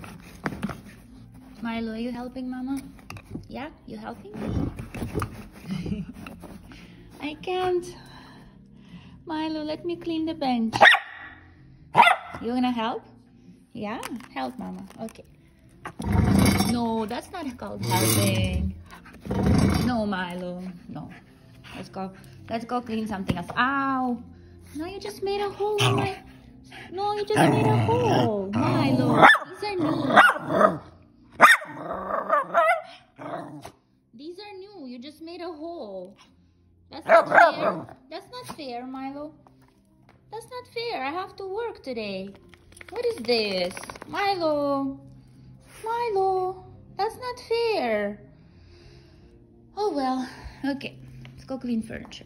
Milo, are you helping Mama? Yeah, you helping? I can't. Milo, let me clean the bench. You gonna help? Yeah, help Mama. Okay. No, that's not called helping. No, Milo. No. Let's go clean something else. Ow! No, you just made a hole in my... No, you just made a hole. Milo, these are new. These are new. You just made a hole. That's not fair. That's not fair, Milo. That's not fair. I have to work today. What is this? Milo. Milo. That's not fair. Oh, well. Okay. Let's go clean furniture.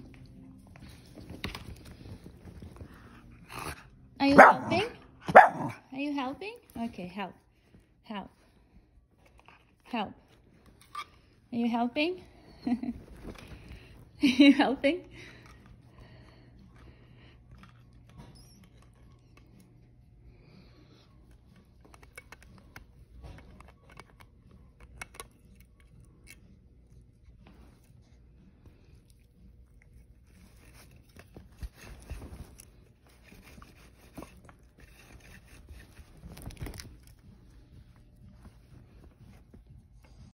Are you helping? Are you helping? Okay, help. Help. Help. Are you helping? Are you helping?